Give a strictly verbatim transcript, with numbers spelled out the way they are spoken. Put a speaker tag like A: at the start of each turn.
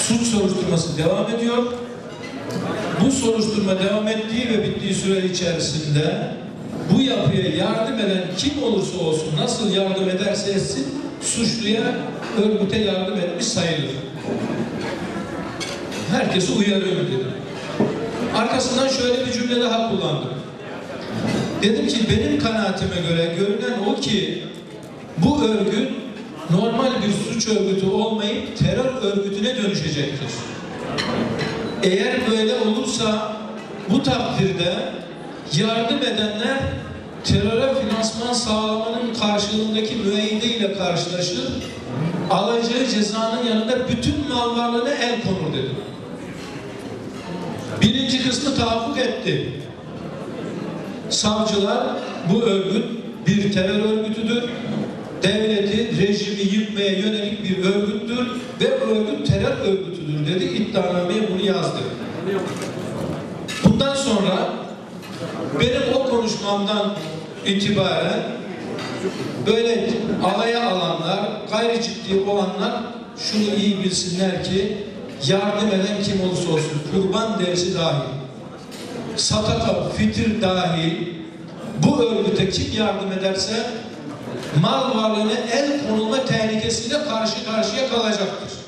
A: Suç soruşturması devam ediyor. Bu soruşturma devam ettiği ve bittiği süre içerisinde bu yapıya yardım eden kim olursa olsun, nasıl yardım ederse etsin, suçluya, örgüte yardım etmiş sayılır. Herkesi uyarıyorum dedim. Arkasından şöyle bir cümle daha kullandım. Dedim ki benim kanaatime göre görünen o ki bu örgüt normal bir suç örgütü olmayıp terör örgütüne dönüşecektir. Eğer böyle olursa bu takdirde yardım edenler teröre finansman sağlamanın karşılığındaki müeyyideyle karşılaşır, alacağı cezanın yanında bütün mal varlığına el konur dedim. Birinci kısmı tahakkuk etti. Savcılar bu örgüt bir terör örgütüdür, devleti, rejimi yıkmaya yönelik bir örgüttür ve bu örgüt terör örgütüdür dedi. İddianameye bunu yazdı. Bundan sonra benim o konuşmamdan itibaren böyle alaya alanlar, gayri ciddi olanlar şunu iyi bilsinler ki yardım eden kim olursa olsun, kurban dersi dahil, sataka, fitir dahil bu örgüte kim yardım ederse mal varlığına el konulma tehlikesiyle karşı karşıya kalacaktır.